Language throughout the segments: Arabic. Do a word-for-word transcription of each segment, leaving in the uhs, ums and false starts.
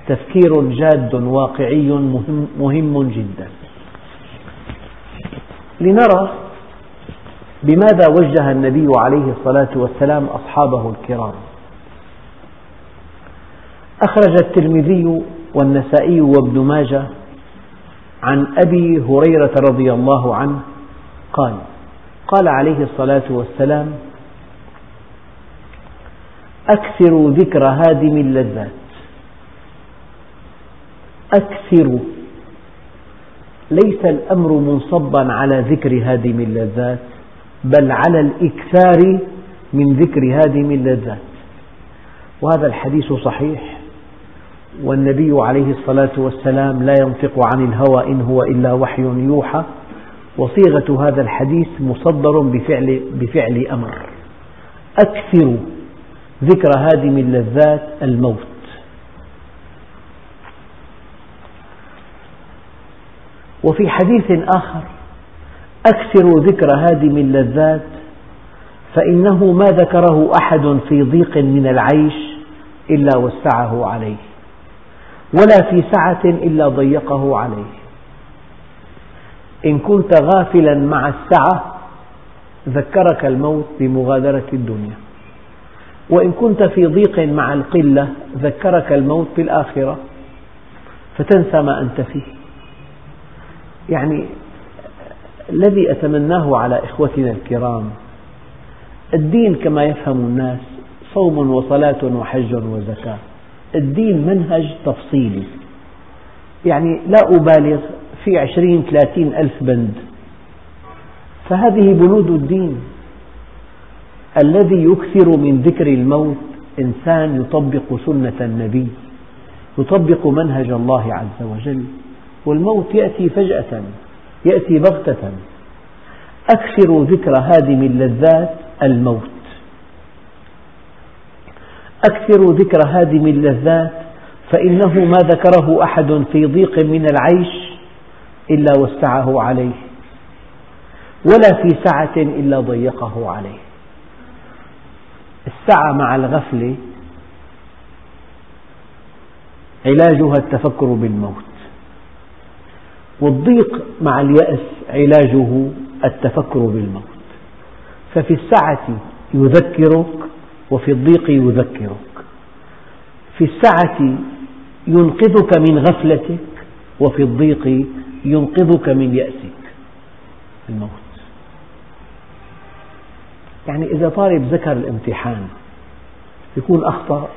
تفكير جاد واقعي مهم, مهم جدا. لنرى بماذا وجه النبي عليه الصلاة والسلام أصحابه الكرام. أخرج الترمذي والنسائي وابن ماجه عن أبي هريرة رضي الله عنه قال: قال عليه الصلاة والسلام: أكثروا ذكر هادم اللذات. أكثروا، ليس الأمر منصبا على ذكر هادم اللذات، بل على الإكثار من ذكر هادم اللذات. وهذا الحديث صحيح، والنبي عليه الصلاة والسلام لا ينطق عن الهوى إن هو إلا وحي يوحى، وصيغة هذا الحديث مصدر بفعل, بفعل أمر. أكثروا ذكر هادم اللذات الموت. وفي حديث آخر: أكثروا ذكر هادم اللذات فإنه ما ذكره أحد في ضيق من العيش إلا وسعه عليه، ولا في سعة إلا ضيقه عليه. إن كنت غافلا مع السعة ذكرك الموت بمغادرة الدنيا، وإن كنت في ضيق مع القلة ذكرك الموت بالآخرة فتنسى ما أنت فيه. يعني الذي أتمناه على إخوتنا الكرام، الدين كما يفهم الناس صوم وصلاة وحج وزكاة. الدين منهج تفصيلي، يعني لا أبالغ في عشرين ثلاثين ألف بند، فهذه بنود الدين. الذي يكثر من ذكر الموت إنسان يطبق سنة النبي، يطبق منهج الله عز وجل، والموت يأتي فجأة، يأتي بغتة. أكثروا ذكر هادم اللذات الموت. أكثروا ذكر هادم اللذات فإنه ما ذكره أحد في ضيق من العيش إلا وسعه عليه، ولا في سعة إلا ضيقه عليه. السعة مع الغفلة علاجها التفكر بالموت، والضيق مع اليأس علاجه التفكر بالموت. ففي السعة يذكرك، وفي الضيق يذكرك. في السعة ينقذك من غفلتك، وفي الضيق ينقذك من يأسك الموت. يعني إذا طالب ذكر الامتحان يكون أخطأ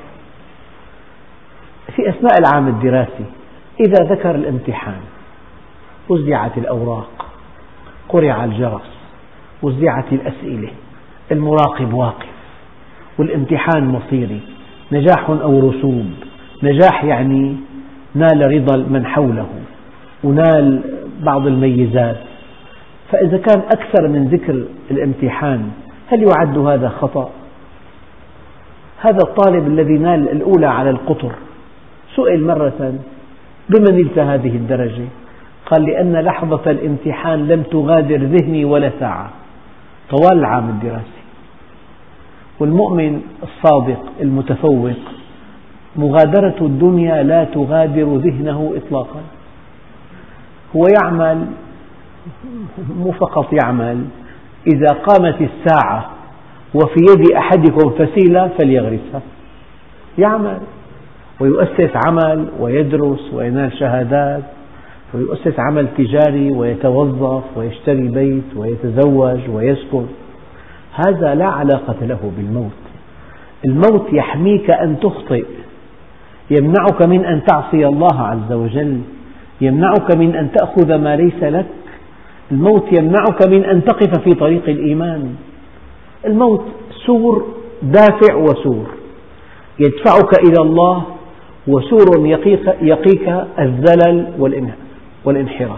في أثناء العام الدراسي. إذا ذكر الامتحان وزعت الأوراق، قرع الجرس، وزعت الأسئلة، المراقب واقف، والامتحان مصيري، نجاح أو رسوب. نجاح يعني نال رضا من حوله ونال بعض الميزات. فإذا كان أكثر من ذكر الامتحان هل يعد هذا خطأ؟ هذا الطالب الذي نال الأولى على القطر سئل مرة: بما نلت هذه الدرجة؟ قال: لأن لحظة الامتحان لم تغادر ذهني ولا ساعة طوال العام الدراسي. والمؤمن الصادق المتفوق مغادرة الدنيا لا تغادر ذهنه إطلاقا. هو يعمل، مو فقط يعمل، إذا قامت الساعة وفي يد أحدكم فسيلة فليغرسها. يعمل ويؤسس عمل ويدرس وينال شهادات، ويؤسس عمل تجاري ويتوظف ويشتري بيت ويتزوج ويسكن. هذا لا علاقة له بالموت. الموت يحميك أن تخطئ، يمنعك من أن تعصي الله عز وجل، يمنعك من أن تأخذ ما ليس لك. الموت يمنعك من أن تقف في طريق الإيمان. الموت سور دافع وسور يدفعك إلى الله، وسور يقيك, يقيك الزلل والانحراف.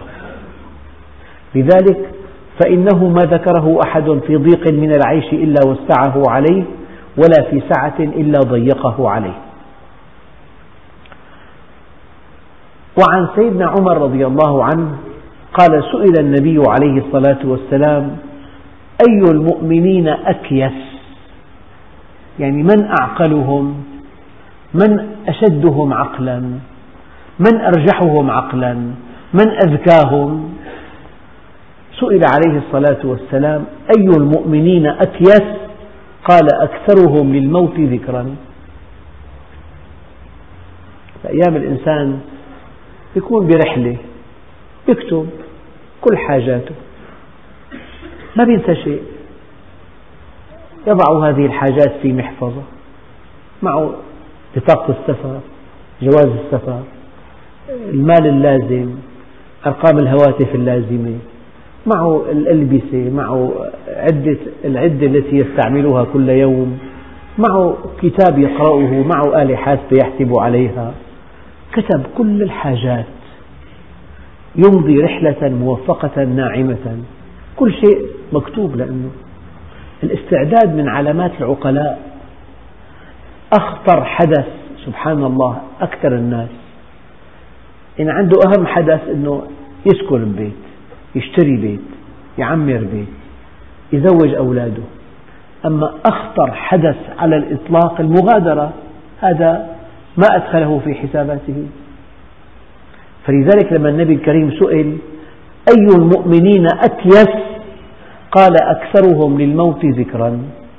لذلك فإنه ما ذكره أحد في ضيق من العيش إلا وسعه عليه، ولا في سعة إلا ضيقه عليه. وعن سيدنا عمر رضي الله عنه قال: سئل النبي عليه الصلاة والسلام: أي المؤمنين أكيس؟ يعني من أعقلهم، من أشدهم عقلا، من أرجحهم عقلا، من أذكاهم. سئل عليه الصلاة والسلام: أي المؤمنين أكيس؟ قال: أكثرهم للموت ذكرا. أيام الإنسان يكون برحلة، يكتب كل حاجاته، ما بينسى شيء، يضع هذه الحاجات في محفظة، معه بطاقة السفر، جواز السفر، المال اللازم، أرقام الهواتف اللازمة، معه الألبسة، معه عدة العدة التي يستعملها كل يوم، معه كتاب يقرأه، معه آلة حاسبة يحسب عليها، كتب كل الحاجات، يمضي رحلة موفقة ناعمة، كل شيء مكتوب. لأنه الاستعداد من علامات العقلاء. أخطر حدث سبحان الله أكثر الناس إن عنده أهم حدث أنه يسكن ببيت، يشتري بيت، يعمر بيت، يزوج أولاده. أما أخطر حدث على الإطلاق المغادرة، هذا ما أدخله في حساباته. فلذلك لما النبي الكريم سئل: أي المؤمنين أكيس؟ قال: أكثرهم للموت ذكرا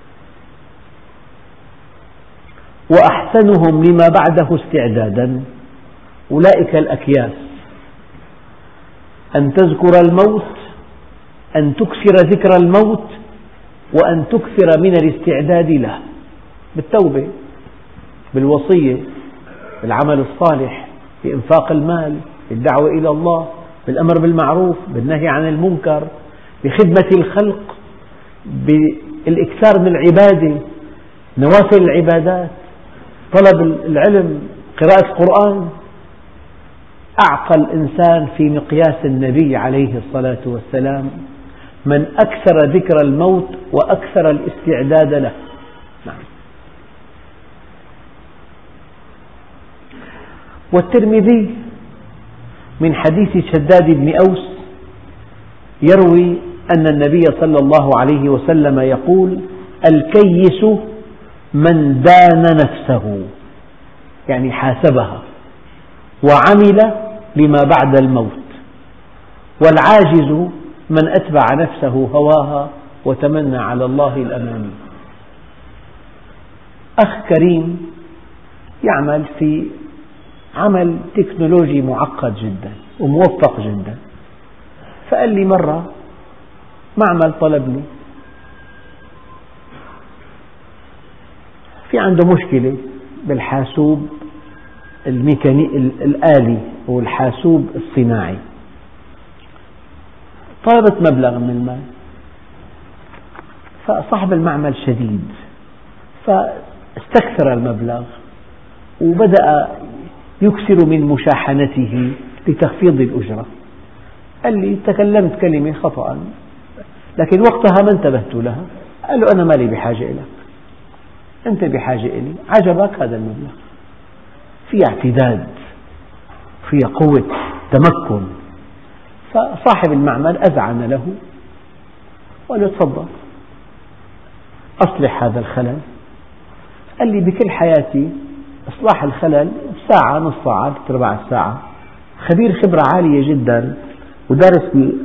وأحسنهم لما بعده استعدادا. أولئك الأكياس، أن تذكر الموت، أن تكثر ذكر الموت، وأن تكثر من الاستعداد له، بالتوبة، بالوصية، بالعمل الصالح، بإنفاق المال، بالدعوة إلى الله، بالأمر بالمعروف، بالنهي عن المنكر، بخدمة الخلق، بالإكثار من العبادة، نوافل العبادات، طلب العلم، قراءة القرآن. أعقل إنسان في مقياس النبي عليه الصلاة والسلام من أكثر ذكر الموت وأكثر الاستعداد له. نعم. والترمذي من حديث شداد بن أوس يروي أن النبي صلى الله عليه وسلم يقول: الكيس من دان نفسه، يعني حاسبها وعمل لما بعد الموت، والعاجز من أتبع نفسه هواها وتمنى على الله الأماني. أخ كريم يعمل في عمل تكنولوجي معقد جدا وموفق جدا، فقال لي مرة معمل طلبني، في عنده مشكلة بالحاسوب الميكاني الآلي والحاسوب الصناعي، طلبت مبلغ من المال، فصاحب المعمل شديد فاستكثر المبلغ وبدأ يكثر من مشاحنته لتخفيض الأجرة. قال لي: تكلمت كلمة خطأ لكن وقتها ما انتبهت لها. قال له: أنا مالي بحاجة إليك، أنت بحاجة إلي، عجبك هذا المبلغ. في اعتداد، في قوة تمكن. فصاحب المعمل أذعن له وقال له: تفضل أصلح هذا الخلل. قال لي: بكل حياتي إصلاح الخلل ساعة، نص ساعة، ربع ساعة. خبير خبرة عالية جدا ودارس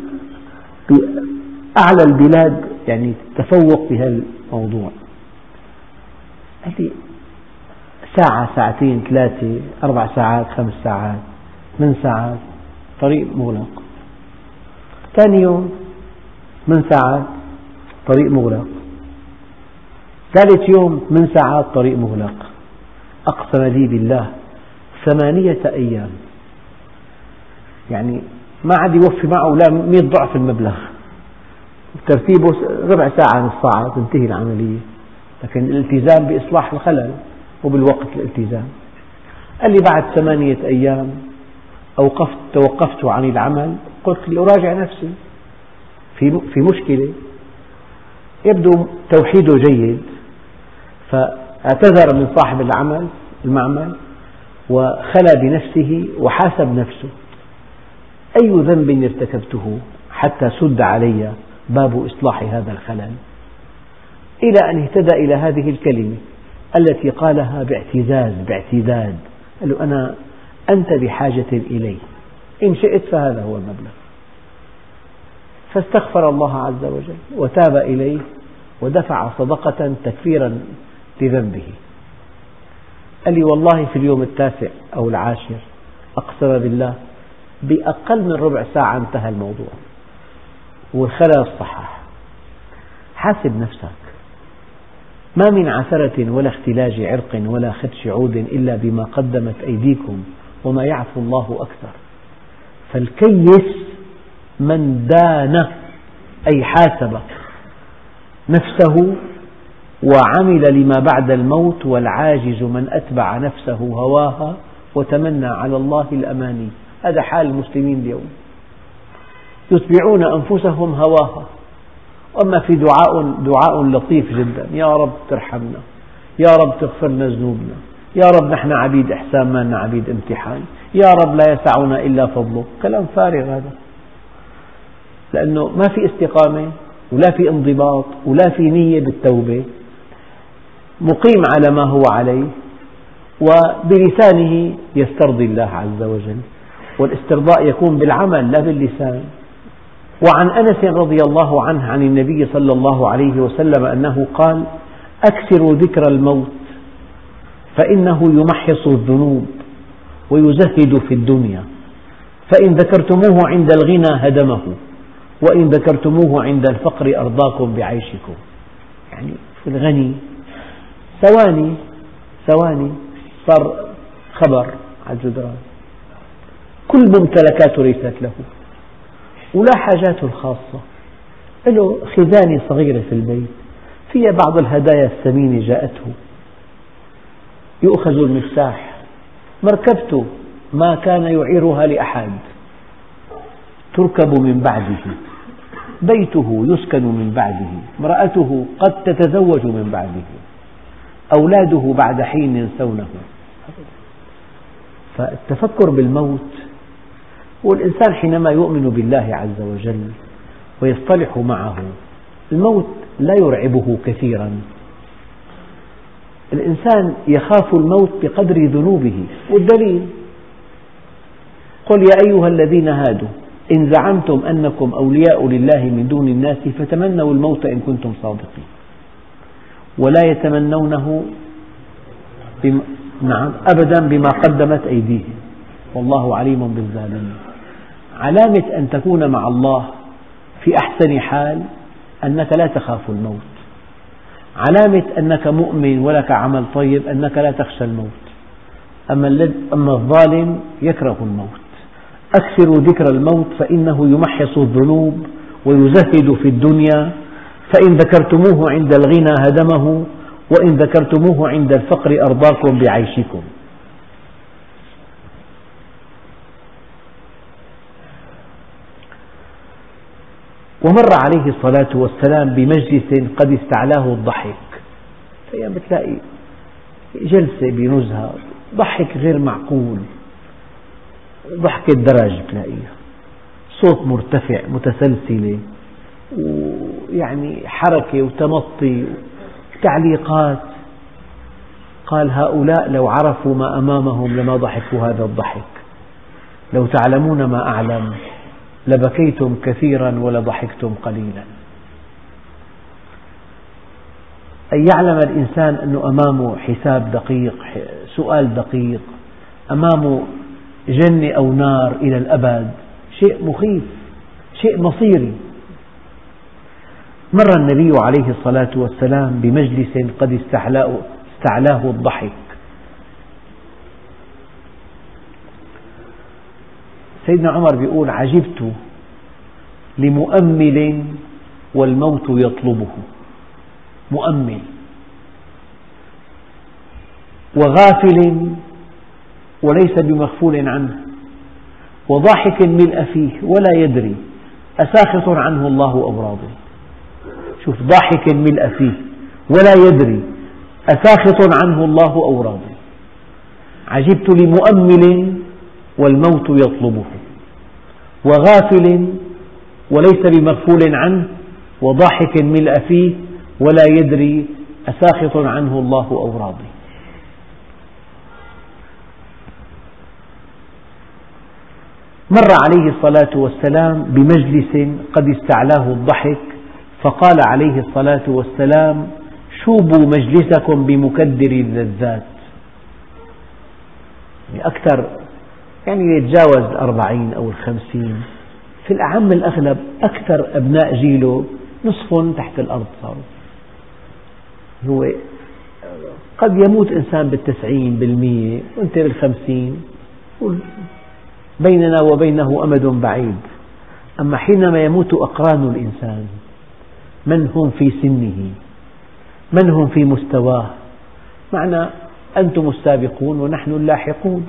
بأعلى البلاد، يعني تفوق في هذا الموضوع. قال لي: ساعة، ساعتين، ثلاثة، أربع ساعات، خمس ساعات، من ساعات، طريق مغلق. ثاني يوم من ساعات، طريق مغلق. ثالث يوم من ساعات، طريق مغلق. أقسم لي بالله ثمانية أيام، يعني ما عاد يوفي معه لا مئة ضعف المبلغ. ترتيبه ربع ساعة، نص ساعة تنتهي العملية، لكن الالتزام بإصلاح الخلل وبالوقت الالتزام. قال لي: بعد ثمانية أيام أوقفت توقفت عن العمل، قلت لأراجع نفسي في في مشكلة. يبدو توحيده جيد، فاعتذر من صاحب العمل المعمل وخلى بنفسه وحاسب نفسه: أي ذنب ارتكبته حتى سد علي باب إصلاح هذا الخلل؟ إلى أن اهتدى إلى هذه الكلمة التي قالها باعتزاز باعتداد. قال له: أنا أنت بحاجة إليه، إن شئت فهذا هو المبلغ. فاستغفر الله عز وجل وتاب إليه ودفع صدقة تكفيرا لذنبه. قال لي والله في اليوم التاسع أو العاشر أقسم بالله بأقل من ربع ساعة انتهى الموضوع والخلل الصحاح. حاسب نفسك، ما من عثرة ولا اختلاج عرق ولا خدش عود إلا بما قدمت أيديكم وما يعفو الله أكثر. فالكيس من دان أي حاسب نفسه وعمل لما بعد الموت، والعاجز من أتبع نفسه هواها وتمنى على الله الأماني. هذا حال المسلمين اليوم، يتبعون أنفسهم هواها. أما في دعاء دعاء لطيف جدا: يا رب ترحمنا، يا رب تغفر لنا ذنوبنا، يا رب نحن عبيد إحسان ما لنا عبيد امتحان، يا رب لا يسعنا إلا فضله. كلام فارغ هذا، لأنه ما في استقامة ولا في انضباط ولا في نية بالتوبة. مقيم على ما هو عليه وبلسانه يسترضي الله عز وجل، والاسترضاء يكون بالعمل لا باللسان. وعن أنس رضي الله عنه عن النبي صلى الله عليه وسلم أنه قال: أكثروا ذكر الموت فإنه يمحص الذنوب ويزهد في الدنيا، فإن ذكرتموه عند الغنى هدمه، وإن ذكرتموه عند الفقر أرضاكم بعيشكم. يعني في الغني ثواني ثواني صار خبر على الجدران، كل ممتلكاته ليست له ولا حاجاته الخاصة، له خزانة صغيرة في البيت فيها بعض الهدايا الثمينة جاءته، يؤخذ المفتاح، مركبته ما كان يعيرها لأحد تركب من بعده، بيته يسكن من بعده، امرأته قد تتزوج من بعده، أولاده بعد حين ينسونه. فالتفكر بالموت، والإنسان حينما يؤمن بالله عز وجل ويصطلح معه الموت لا يرعبه كثيرا. الإنسان يخاف الموت بقدر ذنوبه، والدليل: قل يا أيها الذين هادوا إن زعمتم أنكم أولياء لله من دون الناس فتمنوا الموت إن كنتم صادقين ولا يتمنونه بم... نعم أبدا بما قدمت أيديهم والله عليم بالظالمين. علامة أن تكون مع الله في أحسن حال أنك لا تخاف الموت، علامة أنك مؤمن ولك عمل طيب أنك لا تخشى الموت. أما الظالم يكره الموت. أكثروا ذكر الموت فإنه يمحص الذنوب ويزهد في الدنيا، فإن ذكرتموه عند الغنى هدمه، وإن ذكرتموه عند الفقر أرضاكم بعيشكم. ومر عليه الصلاة والسلام بمجلس قد استعلاه الضحك، فأيام بتلاقي جلسة بنزهة، ضحك غير معقول، ضحكة درج تلاقيها، صوت مرتفع متسلسلة، ويعني حركة وتمطي وتعليقات. قال: هؤلاء لو عرفوا ما أمامهم لما ضحكوا هذا الضحك، لو تعلمون ما أعلم لبكيتم كثيرا ولضحكتم قليلا. أن يعلم الإنسان أنه أمامه حساب دقيق، سؤال دقيق، أمامه جنة أو نار إلى الأبد، شيء مخيف، شيء مصيري. مر النبي عليه الصلاة والسلام بمجلس قد استعلاه, استعلاه الضحك. سيدنا عمر بيقول: عجبت لمؤمل والموت يطلبه. مؤمل وغافل وليس بمغفول عنه، وضاحك ملء فيه ولا يدري أساخط عنه الله أو راضي. شوف، ضاحك ملء فيه ولا يدري أساخط عنه الله أو راضي. عجبت لمؤمل والموت يطلبه، وغافل وليس بمغفول عنه، وضاحك ملء فيه ولا يدري أساخط عنه الله أو راضي. مر عليه الصلاة والسلام بمجلس قد استعلاه الضحك، فقال عليه الصلاة والسلام: شوبوا مجلسكم بمكدر اللذات. يعني أكثر، يعني يتجاوز الأربعين أو الخمسين، في الأعم الأغلب أكثر أبناء جيله نصف تحت الأرض صاروا. هو قد يموت إنسان بالتسعين بالمية وأنت بالخمسين، بيننا وبينه أمد بعيد. أما حينما يموت أقران الإنسان، من هم في سنه، من هم في مستواه، معنى أنتم السابقون ونحن اللاحقون.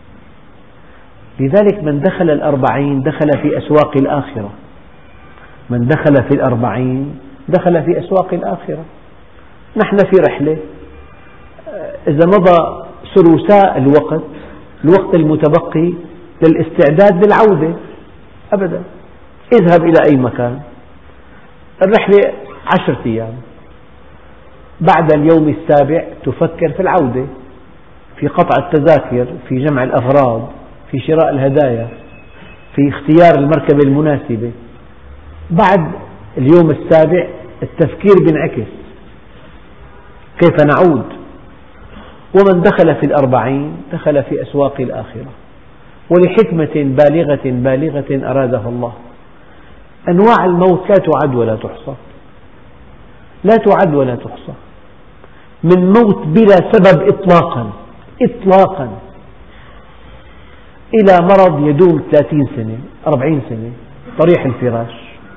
لذلك من دخل الأربعين دخل في أسواق الآخرة، من دخل في الأربعين دخل في أسواق الآخرة. نحن في رحلة، إذا مضى ثلثاء الوقت، الوقت المتبقي للاستعداد للعودة أبدا. اذهب إلى أي مكان، الرحلة عشرة أيام، بعد اليوم السابع تفكر في العودة، في قطع التذاكر، في جمع الأغراض، في شراء الهدايا، في اختيار المركبة المناسبة. بعد اليوم السابع التفكير بينعكس، كيف نعود. ومن دخل في الأربعين دخل في أسواق الآخرة، ولحكمة بالغة بالغة أرادها الله. أنواع الموت لا تعد ولا تحصى، لا تعد ولا تحصى، من موت بلا سبب إطلاقا إطلاقا، إلى مرض يدوم ثلاثين سنة أربعين سنة، طريح الفراش،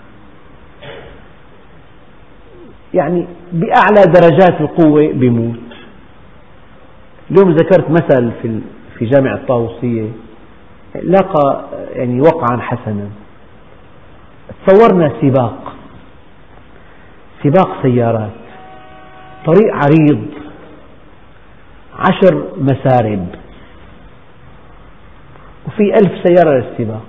يعني بأعلى درجات القوة بيموت. اليوم ذكرت مثل في في جامع الطاووسية لاقى يعني وقعا حسنا. تصورنا سباق سباق سيارات، طريق عريض، عشر مسارب، وفي ألف سيارة للسباق،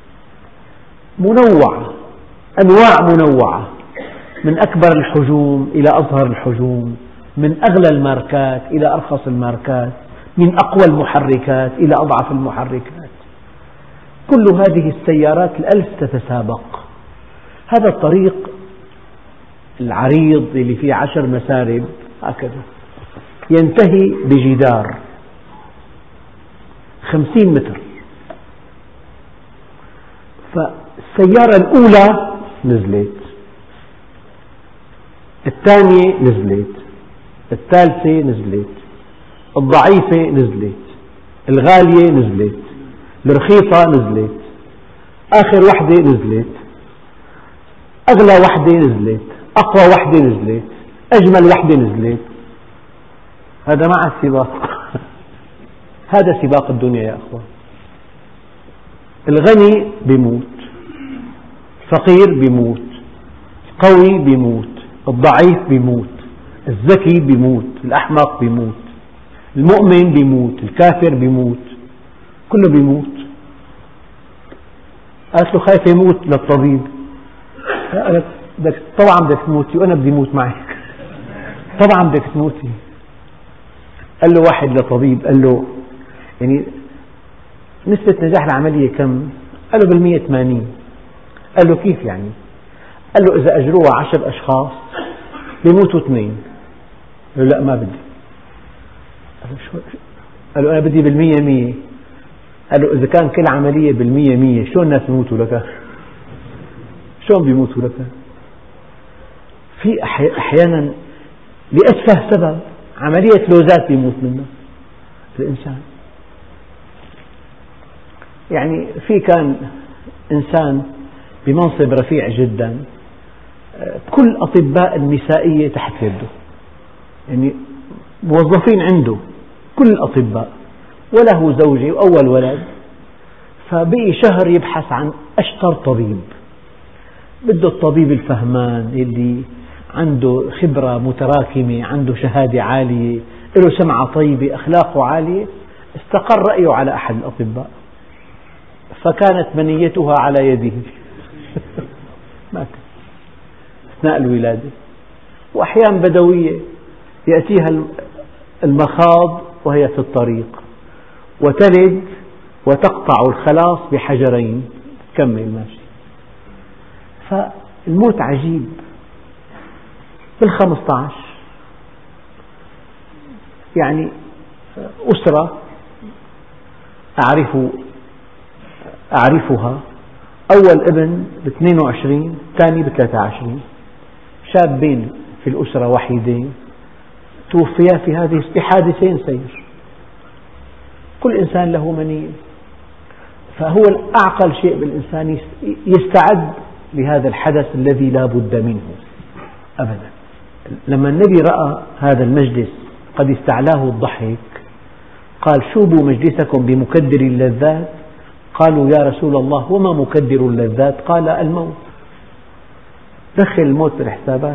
منوعة، أنواع منوعة، من أكبر الحجوم إلى أصغر الحجوم، من أغلى الماركات إلى أرخص الماركات، من أقوى المحركات إلى أضعف المحركات. كل هذه السيارات الألف تتسابق. هذا الطريق العريض اللي فيه عشر مسارب هكذا ينتهي بجدار خمسين متر. فالسيارة الأولى نزلت، الثانية نزلت، الثالثة نزلت، الضعيفة نزلت، الغالية نزلت، الرخيصة نزلت، آخر وحدة نزلت، أغلى وحدة نزلت، أقوى وحدة نزلت، أجمل وحدة نزلت. هذا مع السباق. هذا سباق الدنيا يا أخوان. الغني بيموت، الفقير بيموت، القوي بيموت، الضعيف بيموت، الذكي بيموت، الأحمق بيموت، المؤمن بيموت، الكافر بيموت، كله بيموت. قالت له خايف يموت للطبيب، قالت طبعا بدك تموتي وأنا بدي أموت معك، طبعا بدك تموتي. قال له واحد لطبيب، قال له يعني نسبة نجاح العملية كم؟ قال له بالمية ثمانين. قال له كيف يعني؟ قال له إذا أجروها عشر أشخاص بيموتوا اثنين. قال له لا ما بدي. قال له شو؟ قال له أنا بدي بالمية مية. قال له إذا كان كل عملية بالمية مية شو الناس بيموتوا لك؟ شلون بيموتوا لك؟ في أحيانا لأتفه سبب عملية لوزات بيموت منها الإنسان. يعني في كان إنسان بمنصب رفيع جدا، كل أطباء النسائية تحت يده، يعني موظفين عنده كل الأطباء، وله زوجة وأول ولد. فبقي شهر يبحث عن أشطر طبيب، بده الطبيب الفهمان اللي عنده خبرة متراكمة، عنده شهادة عالية، له سمعة طيبة، أخلاقه عالية. استقر رأيه على أحد الأطباء، فكانت منيتها على يده مات أثناء الولادة. وأحيانا بدوية يأتيها المخاض وهي في الطريق، وتلد وتقطع الخلاص بحجرين، كمل ماشي. فالموت عجيب. بالخمسة عشر يعني أسرة أعرف أعرفها، أول ابن باثنين وعشرين، ثاني بثلاثة وعشرين، شابين في الأسرة وحيدين توفيا في هذه بحادثين سير، كل إنسان له منية. فهو الأعقل شيء بالإنسان يستعد لهذا الحدث الذي لا بد منه أبدا. لما النبي رأى هذا المجلس قد استعلاه الضحك قال: شوبوا مجلسكم بمكدر اللذات. قالوا: يا رسول الله وما مكدر اللذات؟ قال: الموت. دخل الموت بالحسابات.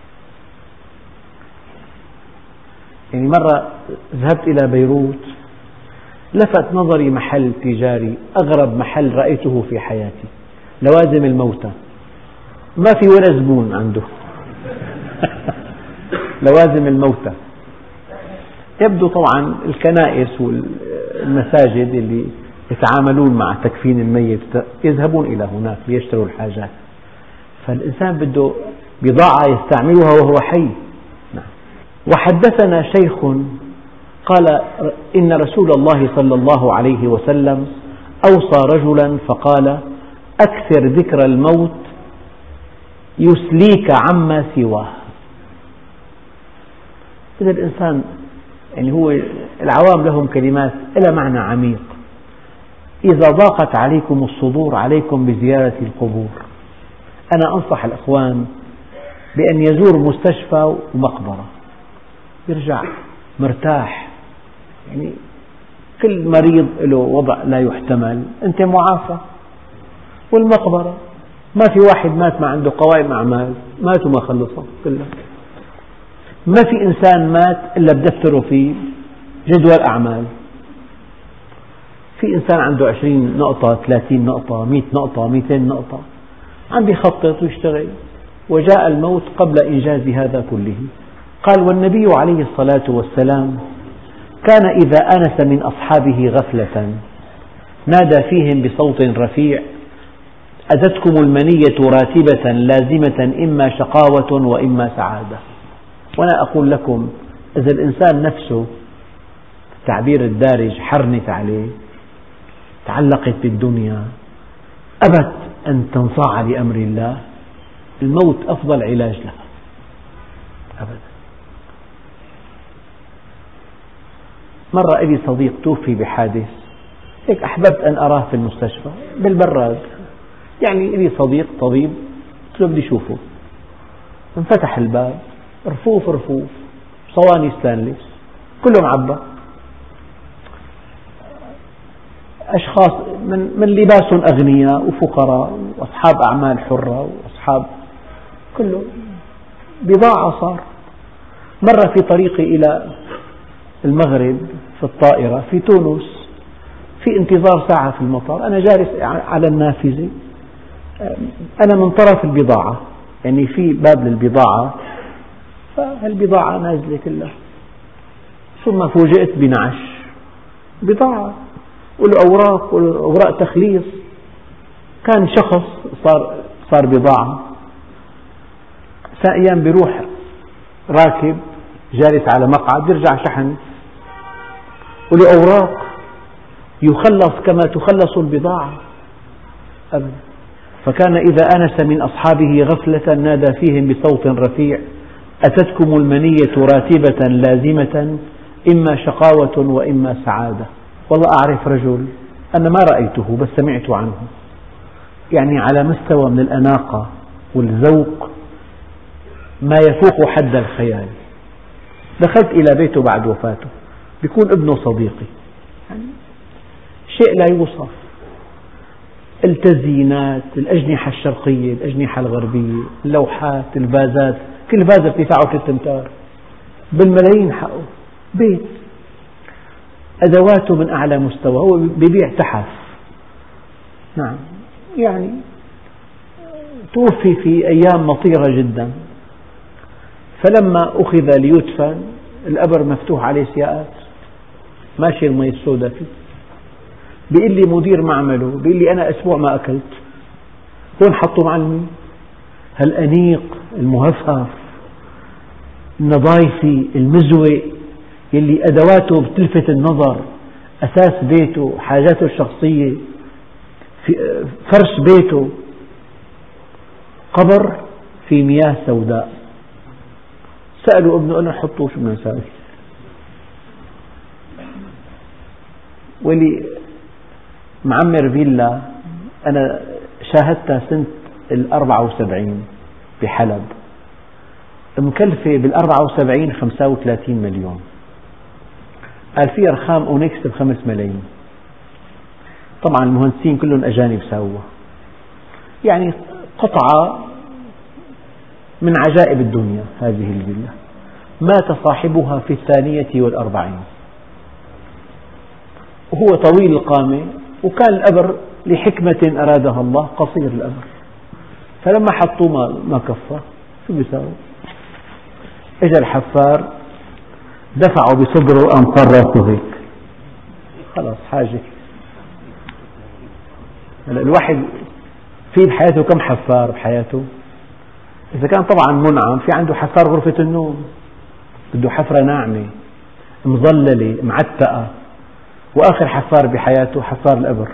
يعني مرة ذهبت إلى بيروت، لفت نظري محل تجاري، أغرب محل رأيته في حياتي، لوازم الموتى، ما في ولا زبون عنده لوازم الموتى. يبدو طبعا الكنائس والمساجد اللي يتعاملون مع تكفين الميت يذهبون إلى هناك ليشتروا الحاجات، فالإنسان بده بضاعة يستعملها وهو حي. وحدثنا شيخ قال: إن رسول الله صلى الله عليه وسلم أوصى رجلا فقال: أكثر ذكر الموت يسليك عما سواه. إذا الإنسان يعني هو العوام لهم كلمات لها معنى عميق. إذا ضاقت عليكم الصدور عليكم بزيارة القبور. أنا أنصح الأخوان بأن يزور مستشفى ومقبرة، يرجع مرتاح. يعني كل مريض له وضع لا يحتمل، أنت معافى. والمقبرة ما في واحد مات ما عنده قوائم أعمال، ماتوا ما خلصوا كلها. ما في إنسان مات إلا بدفتره فيه جدول أعمال. في إنسان عنده عشرين نقطة، ثلاثين نقطة، مئة نقطة، مئتين نقطة، عم بيخطط ويشتغل. وجاء الموت قبل إنجاز هذا كله. قال: والنبي عليه الصلاة والسلام كان إذا أنس من أصحابه غفلة نادى فيهم بصوت رفيع: أتتكم المنية راتبة لازمة إما شقاوة وإما سعادة. وأنا أقول لكم إذا الإنسان نفسه التعبير الدارج حرنت عليه، تعلقت بالدنيا، أبت أن تنصاع لأمر الله، الموت أفضل علاج لها أبدا. مرة لي صديق توفي بحادث، هيك أحببت أن أراه في المستشفى بالبراد، يعني لي صديق طبيب قلت له بدي أشوفه. انفتح الباب، رفوف رفوف صواني ستانلس كله معبى، أشخاص من, من لباسهم أغنياء وفقراء وأصحاب أعمال حرة وأصحاب كله بضاعة. صار مرة في طريقي إلى المغرب في الطائرة في تونس، في انتظار ساعة في المطار، أنا جالس على النافذة، أنا من طرف البضاعة، يعني في باب للبضاعة، فالبضاعة نازلة كلها. ثم فوجئت بنعش بضاعة والأوراق والأوراق تخليص. كان شخص صار صار بضاعة. أيام بيروح راكب جالس على مقعد يرجع شحن والأوراق يخلص كما تخلص البضاعة أبدا. فكان إذا أنس من أصحابه غفلة نادى فيهم بصوت رفيع: أتتكم المنية راتبة لازمة إما شقاوة وإما سعادة. والله أعرف رجل أنا ما رأيته بس سمعت عنه، يعني على مستوى من الأناقة والذوق ما يفوق حد الخيال. دخلت إلى بيته بعد وفاته، بيكون ابنه صديقي، يعني شيء لا يوصف. التزيينات، الأجنحة الشرقية، الأجنحة الغربية، اللوحات، الفازات، كل فاز ارتفاعه ثلاثة أمتار بالملايين حقه. بيت أدواته من أعلى مستوى، هو بيبيع تحف. نعم، يعني توفي في أيام مطيرة جدا. فلما أخذ ليدفن القبر مفتوح عليه سياقات، ماشي المي السوداء فيه. بيقول لي مدير معمله، بيقول لي أنا أسبوع ما أكلت. وين حطوا معلمي؟ هالأنيق المهفهف النظايفي المزوق يلي أدواته بتلفت النظر، أساس بيته، حاجاته الشخصية، فرش بيته، قبر في مياه سوداء. سألوا ابنه، قال له حطوه شو بدنا نساوي؟ واللي معمر فيلا أنا شاهدتها سنة الأربعة وسبعين بحلب، مكلفة بالأربعة وسبعين خمسة وثلاثين مليون، قال فيها رخام أونكس بخمس ملايين. طبعا المهندسين كلهم أجانب سووا، يعني قطعة من عجائب الدنيا هذه الفيلا. مات صاحبها في الثانية والأربعين وهو طويل القامة، وكان الأمر لحكمة أرادها الله قصير الأمر، فلما حطوه ما كفى. شو بيساوي؟ اجى الحفار دفعوا بصدره قام صار راسه هيك، خلاص حاجة. الواحد في بحياته كم حفار بحياته؟ إذا كان طبعا منعم في عنده حفار غرفة النوم، بده حفرة ناعمة مظللة معتقة، وآخر حفار بحياته حفار القبر.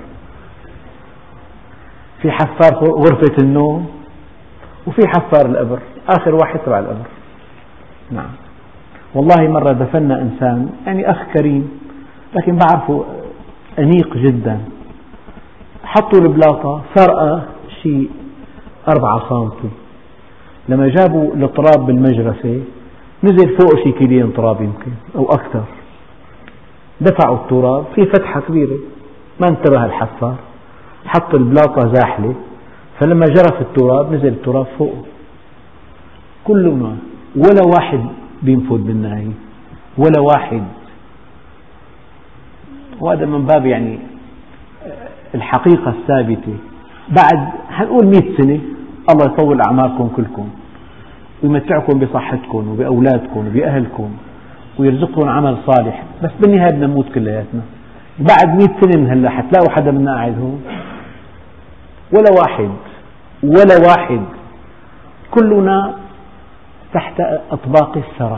في حفار غرفة النوم وفي حفار القبر، آخر واحد تبع القبر. نعم والله مرة دفنا إنسان، يعني أخ كريم لكن بعرفه أنيق جدا، حطوا البلاطة فرقة شيء أربعة سنتي، لما جابوا التراب بالمجرفة نزل فوق شيء كيلين تراب يمكن أو أكثر. دفعوا التراب في فتحة كبيرة، ما انتبه الحفار، حط البلاطة زاحلة، فلما جرف التراب نزل التراب فوق. كلنا ولا واحد بينفذ بالنهاية، ولا واحد. وهذا من باب يعني الحقيقة الثابتة. بعد هنقول مئة سنة الله يطول أعماركم كلكم ويمتعكم بصحتكم وبأولادكم وبأهلكم ويرزقكم عمل صالح، بس بالنهاية بدنا نموت كلياتنا. بعد مئة سنة من هلا حتلاقوا حدا منا قاعد هون؟ ولا واحد، ولا واحد. كلنا تحت أطباق الثرى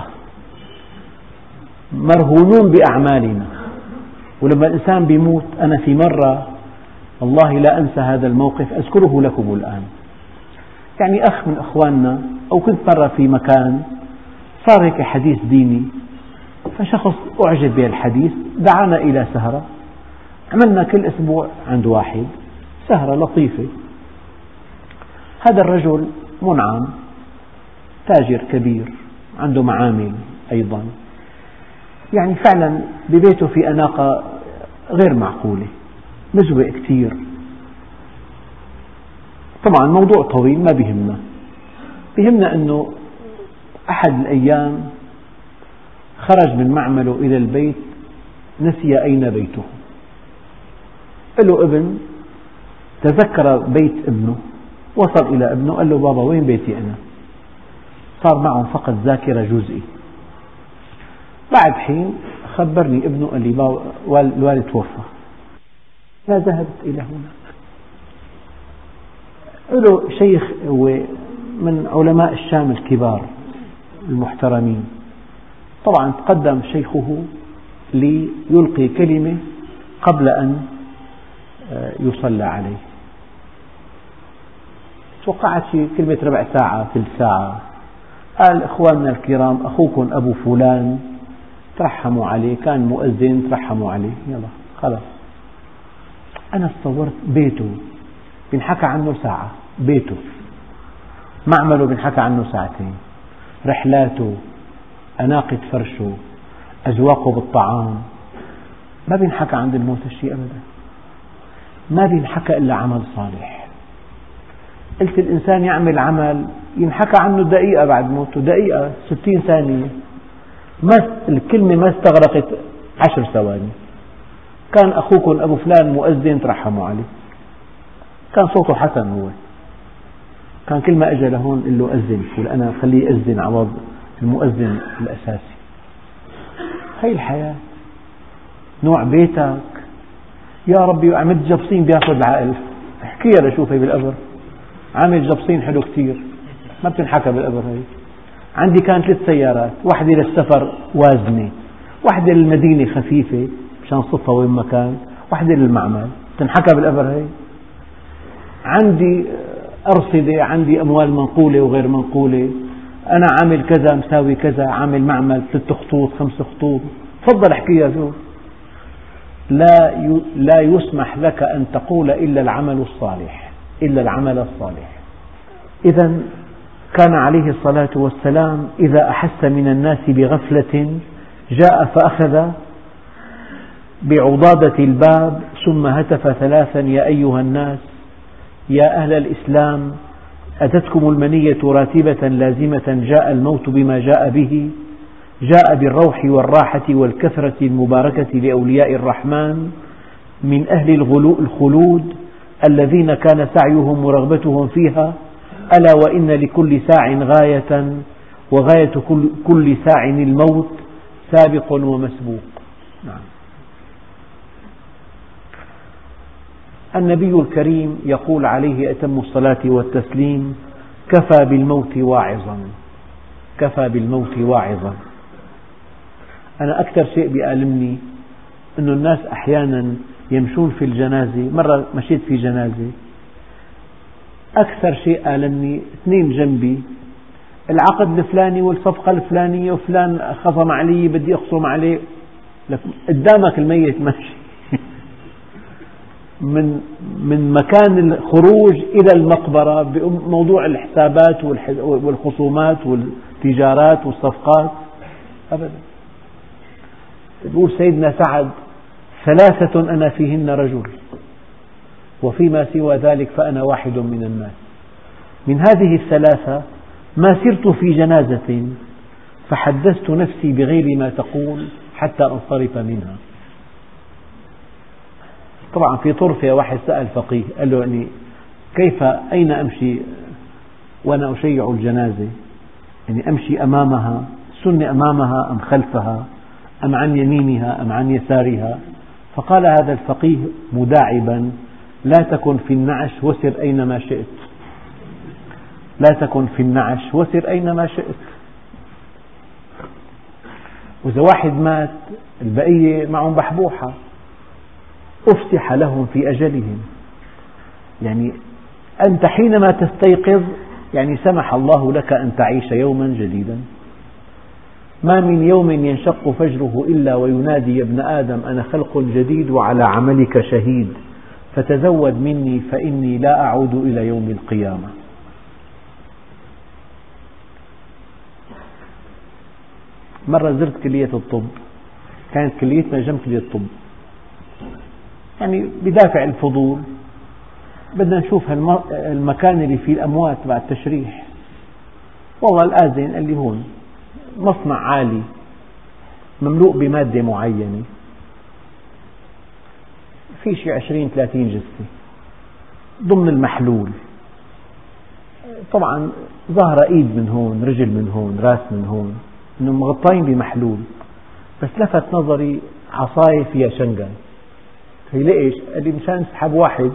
مرهونون بأعمالنا. ولما الإنسان بيموت، أنا في مرة والله لا أنسى هذا الموقف أذكره لكم الآن. يعني أخ من أخواننا، أو كنت مرة في مكان صار هيك حديث ديني، فشخص أعجب بالحديث دعانا إلى سهرة. عملنا كل أسبوع عند واحد سهرة لطيفة. هذا الرجل منعم، تاجر كبير، عنده معامل أيضا، يعني فعلا ببيته في أناقة غير معقولة، مزوق كثير. طبعا موضوع طويل ما بيهمنا، بيهمنا أنه أحد الأيام خرج من معمله إلى البيت، نسي أين بيته. له ابن، تذكر بيت ابنه، وصل إلى ابنه قال له بابا وين بيتي أنا؟ صار معه فقط ذاكرة جزئي. بعد حين خبرني ابنه قال لي الوالد توفى. لا ذهبت إلى هناك. له شيخ هو من علماء الشام الكبار المحترمين، طبعا تقدم شيخه ليلقي كلمة قبل أن يصلى عليه. توقعت شيء كلمة ربع ساعة ثلث ساعة. قال إخواننا الكرام أخوكم أبو فلان ترحموا عليه، كان مؤذن ترحموا عليه، يلا خلاص. أنا تصورت بيته بنحكى عنه ساعة، بيته معمله بنحكى عنه ساعتين، رحلاته، أناقة فرشه، أذواقه بالطعام، ما بينحكى عند الموت الشيء أبدا، ما بينحكى إلا عمل صالح. قلت الإنسان يعمل عمل ينحكى عنه دقيقة بعد موته، دقيقة ستين ثانية، ما الكلمة ما استغرقت عشر ثواني. كان أخوكم أبو فلان مؤذن ترحموا عليه، كان صوته حسن، هو كان كل ما أجى لهون قل له أذن، يقول أنا خليه يأذن عوض المؤذن الأساسي. هي الحياة. نوع بيتك يا ربي عملت جبصين بياخذ العقل، احكيها لشوفي بالقبر، عامل جبصين حلو كتير، ما بتنحكى بالقبر هي. عندي كانت ثلاث سيارات، واحدة للسفر وازنة، واحدة للمدينة خفيفة مشان صفها وين ما كان، واحدة للمعمل، بتنحكى بالقبر هي. عندي أرصدة، عندي أموال منقولة وغير منقولة، أنا عامل كذا مساوي كذا، عامل معمل ثلاث خطوط خمس خطوط، تفضل احكيها شوف. لا لا يسمح لك أن تقول إلا العمل الصالح، إلا العمل الصالح. إذا كان عليه الصلاة والسلام إذا أحس من الناس بغفلة جاء فأخذ بعضادة الباب ثم هتف ثلاثا: يا أيها الناس، يا أهل الإسلام، أتتكم المنية راتبة لازمة، جاء الموت بما جاء به، جاء بالروح والراحة والكثرة المباركة لأولياء الرحمن من أهل الخلود الذين كان سعيهم ورغبتهم فيها، ألا وإن لكل ساع غاية، وغاية كل ساع الموت، سابق ومسبوق. نعم. النبي الكريم يقول عليه أتم الصلاة والتسليم: كفى بالموت واعظا، كفى بالموت واعظا. أنا أكثر شيء بيألمني أن الناس أحيانا يمشون في الجنازة. مرة مشيت في جنازة، أكثر شيء ألمني اثنين جنبي، العقد الفلاني والصفقة الفلانية وفلان خصم علي بدي أخصم عليه، قدامك الميت ماشي من من مكان الخروج إلى المقبرة بموضوع الحسابات والخصومات والتجارات والصفقات أبدا. يقول سيدنا سعد: ثلاثة أنا فيهن رجل، وفيما سوى ذلك فأنا واحد من الناس. من هذه الثلاثة ما سرت في جنازة فحدثت نفسي بغير ما تقول حتى أنصرف منها. طبعا في طرفة واحد سأل فقيه قال له: يعني كيف أين أمشي وأنا أشيع الجنازة؟ يعني أمشي أمامها، سنة أمامها أم خلفها، أم عن يمينها أم عن يسارها؟ فقال هذا الفقيه مداعبا: لا تكن في النعش وسر أينما شئت، لا تكن في النعش وسر أينما شئت. وإذا واحد مات البقية معهم بحبوحة، أفسح لهم في أجلهم، يعني أنت حينما تستيقظ يعني سمح الله لك أن تعيش يوما جديدا. ما من يوم ينشق فجره إلا وينادي: يا ابن آدم أنا خلق جديد وعلى عملك شهيد، فتزود مني فإني لا أعود إلى يوم القيامة. مرة زرت كلية الطب، كانت كليتنا جنب كلية الطب، يعني بدافع الفضول بدنا نشوف المكان اللي فيه الأموات بعد التشريح. والله الآذن قال لي: هون مصنع عالي مملوء بمادة معينة، في شيء عشرين ثلاثين جثة ضمن المحلول. طبعا ظهر إيد من هون، رجل من هون، رأس من هون، إنهم مغطين بمحلول. بس لفت نظري عصاية فيها شنقل. هي ليش؟ قال لي: مشان نسحب واحد.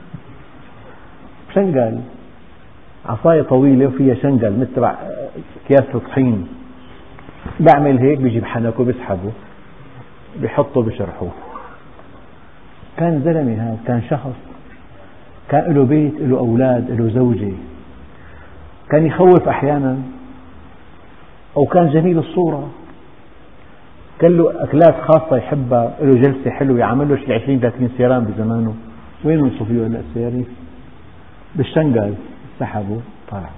شنقل، عصاية طويلة وفيها شنقل مثل تبع أكياس الطحين. بعمل هيك بيجي بحنكه بيسحبه بيحطه بشرحوه. كان زلمة هذا، كان شخص، كان له بيت، له أولاد، له زوجة، كان يخوف أحيانا، أو كان جميل الصورة، كان له أكلات خاصة يحبها، له جلسة حلوة، يعمل له شي عشرين ثلاثين سيران بزمانه. وين من صفيه هلا السيارين؟ بالشنقل سحبوا طلعوا.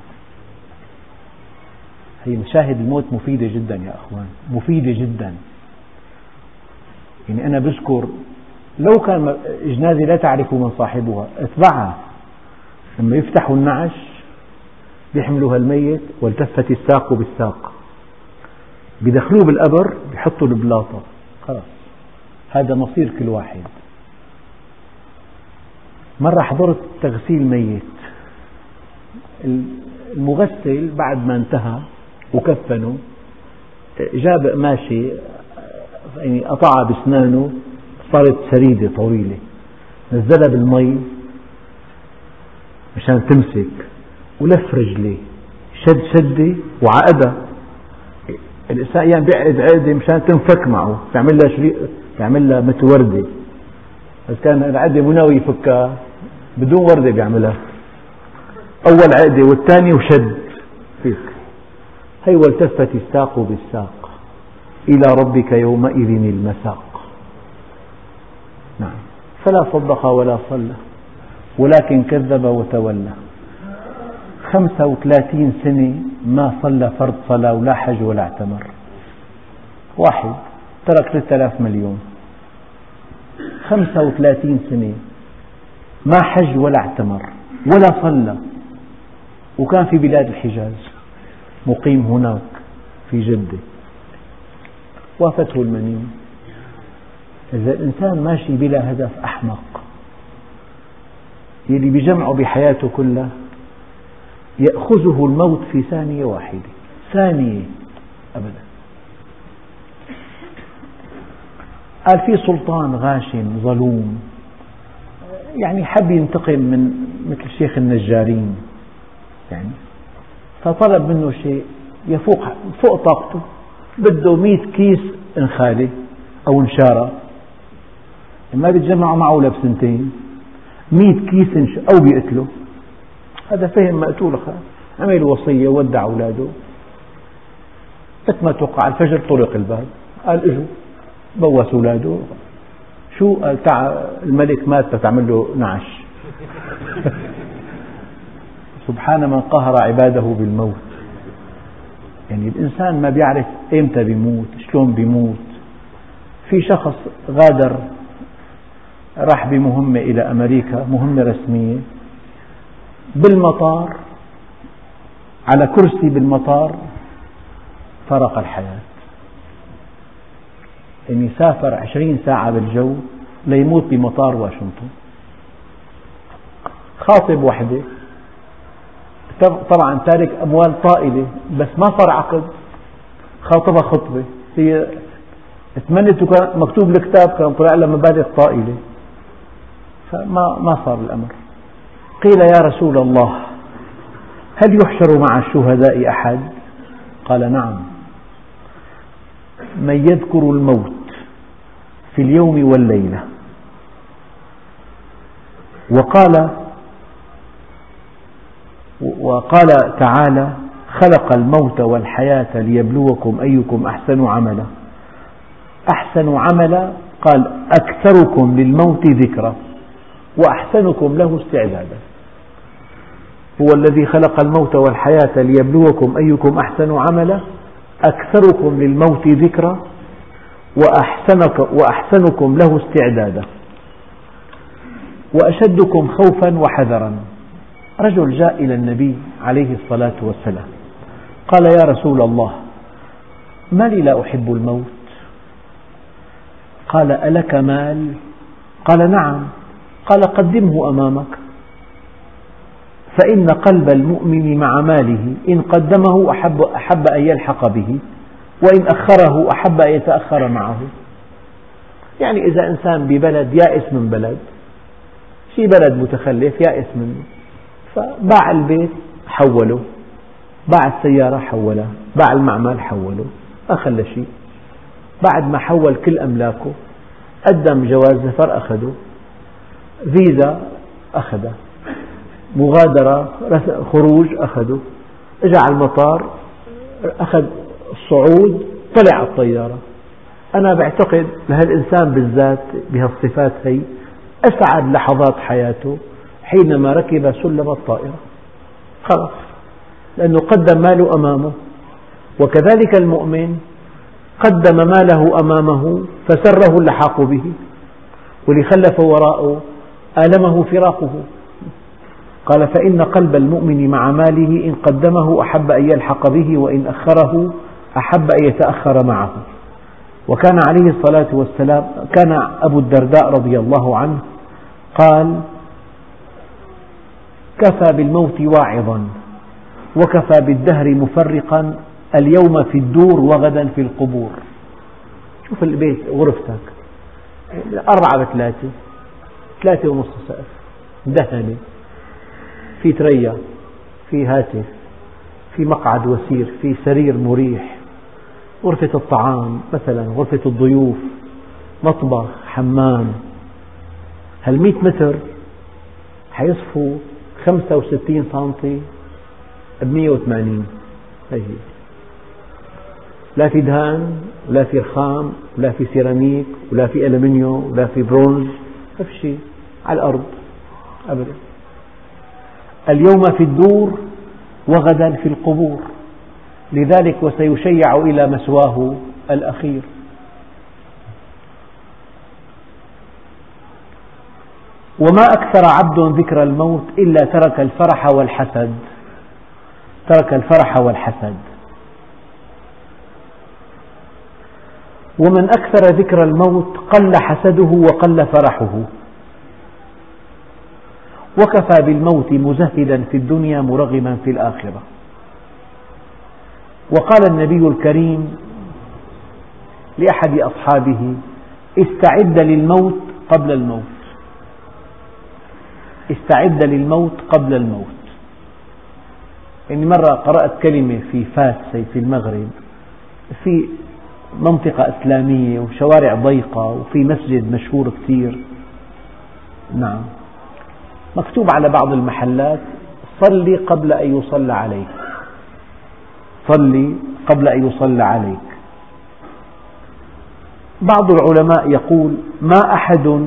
هي مشاهد الموت مفيدة جدا يا أخوان، مفيدة جدا. يعني أنا بذكر لو كان جنازة لا تعرف من صاحبها اتبعها، لما يفتحوا النعش بيحملوا هالميت والتفت الساق بالساق، بيدخلوه بالقبر بيحطوا البلاطة، خلاص هذا مصير كل واحد. مرة حضرت تغسيل ميت، المغسل بعد ما انتهى وكفنه جاب قماشة يعني قطعها بأسنانه، صارت سريدة طويلة، نزلها بالمي مشان تمسك ولف رجليه شد شدة وعقدها. الإنسان أيام بيعقد عقدة مشان تنفك معه، تعمل لها شريط، تعمل لها مثل وردة، بس كان العقدة مو ناوي يفكها بدون وردة بيعملها، أول عقدة والثانية وشد فيك. هي والتفت الساق بالساق إلى ربك يومئذ المساق. نعم، فلا صدق ولا صلى ولكن كذب وتولى. خمسة وثلاثين سنة ما صلى فرض صلاة ولا حج ولا اعتمر. واحد ترك ثلاثة آلاف مليون. خمسة وثلاثين سنة ما حج ولا اعتمر ولا صلى، وكان في بلاد الحجاز مقيم هناك في جدة. وافته المنية. إذا الإنسان ماشي بلا هدف أحمق. يلي بيجمعه بحياته كلها يأخذه الموت في ثانية واحدة، ثانية أبدا. قال في سلطان غاشم ظلوم، يعني حب ينتقم من مثل شيخ النجارين، يعني فطلب منه شيء يفوق فوق طاقته، بده مئة كيس انخالة أو انشارة، ما بيتجمعوا معه لبسنتين، مئة كيس أو بيقتله. هذا فهم مقتول، عمل وصية وودع أولاده. ما توقع الفجر طرق الباب، قال اجوا بوس أولاده. شو؟ قال تعال الملك مات تعمل له نعش. سبحان من قهر عباده بالموت. يعني الإنسان ما بيعرف إمتى بيموت، شلون بيموت. في شخص غادر راح بمهمة إلى أمريكا، مهمة رسمية، بالمطار على كرسي بالمطار فرق الحياة. يعني سافر عشرين ساعة بالجو ليموت بمطار واشنطن. خاطب وحدة، طبعا تارك أموال طائلة، بس ما صار عقد، خاطبها خطبة، هي تمنت وكان مكتوب الكتاب كان طلع لها مبالغ طائلة، فما ما صار الأمر. قيل يا رسول الله هل يحشر مع الشهداء أحد؟ قال نعم، من يذكر الموت في اليوم والليلة. وقال وقال تعالى خلق الموت والحياة ليبلوكم أيكم أحسن عملا. أحسن عملا قال أكثركم للموت ذكرا وأحسنكم له استعدادا. هو الذي خلق الموت والحياة ليبلوكم أيكم أحسن عملا، أكثركم للموت ذكرا وأحسنكم له استعدادا وأشدكم خوفا وحذرا. رجل جاء إلى النبي عليه الصلاة والسلام قال يا رسول الله ما لي لا أحب الموت؟ قال ألك مال؟ قال نعم. قال قدمه أمامك، فإن قلب المؤمن مع ماله إن قدمه أحب, أحب أن يلحق به، وإن أخره أحب أن يتأخر معه. يعني إذا إنسان ببلد يائس من بلد، في بلد متخلف يائس منه، فباع البيت حوله، باع السيارة حولها، باع المعمل حوله، ما خلى شيء. بعد ما حول كل أملاكه قدم جواز سفر أخذه، فيزا أخذها، مغادرة خروج أخذه، اجى على المطار أخذ الصعود، طلع على الطيارة. أنا بعتقد لهالإنسان بالذات بهالصفات هي أسعد لحظات حياته حينما ركب سلم الطائرة، خلاص، لأنه قدم ماله أمامه. وكذلك المؤمن قدم ماله أمامه فسره اللحاق به، واللي خلف وراءه آلمه فراقه. قال فإن قلب المؤمن مع ماله إن قدمه أحب أن يلحق به، وإن أخره أحب أن يتأخر معه. وكان عليه الصلاة والسلام كان أبو الدرداء رضي الله عنه قال كفى بالموت واعظا وكفى بالدهر مفرقا، اليوم في الدور وغدا في القبور. شوف البيت غرفتك أربعة بثلاثة، ثلاثة ونص سقف مدهنة، في تريا، في هاتف، في مقعد وسير، في سرير مريح، غرفة الطعام مثلا، غرفة الضيوف، مطبخ، حمام. هالمئة متر حيصفوا خمسة وستين سنتي بمئة وثمانين. هي لا في دهان ولا في رخام ولا في سيراميك ولا في ألمنيوم ولا في برونز، ما في شيء على الأرض أبدا. اليوم في الدور وغدا في القبور، لذلك وسيشيع إلى مثواه الأخير. وما أكثر عبد ذكر الموت إلا ترك الفرح والحسد، ترك الفرح والحسد. ومن أكثر ذكر الموت قل حسده وقل فرحه، وكفى بالموت مزهدا في الدنيا مرغما في الآخرة. وقال النبي الكريم لأحد أصحابه: استعد للموت قبل الموت، استعد للموت قبل الموت. يعني مرة قرأت كلمة في فاس في المغرب، في منطقة إسلامية وشوارع ضيقة وفي مسجد مشهور كثير، نعم، مكتوب على بعض المحلات: صلي قبل أن يصلى عليك، صلي قبل أن يصلى عليك. بعض العلماء يقول: ما أحد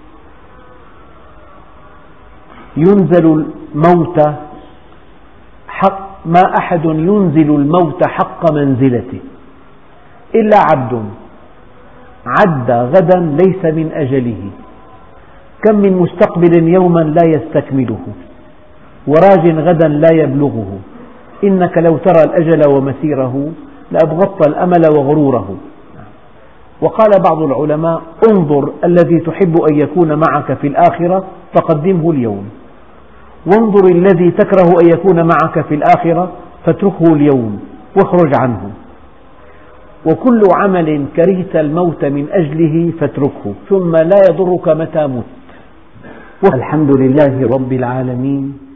ينزل الموت حق ما أحد ينزل الموت حق منزلته إلا عبد عد غدا ليس من أجله، كم من مستقبل يوما لا يستكمله، وراج غدا لا يبلغه، إنك لو ترى الأجل ومسيره لأبغضت الأمل وغروره. وقال بعض العلماء: انظر الذي تحب أن يكون معك في الآخرة فقدمه اليوم، وانظر الذي تكره أن يكون معك في الآخرة فاتركه اليوم واخرج عنه، وكل عمل كرهت الموت من أجله فاتركه، ثم لا يضرك متى مت. الحمد لله رب العالمين،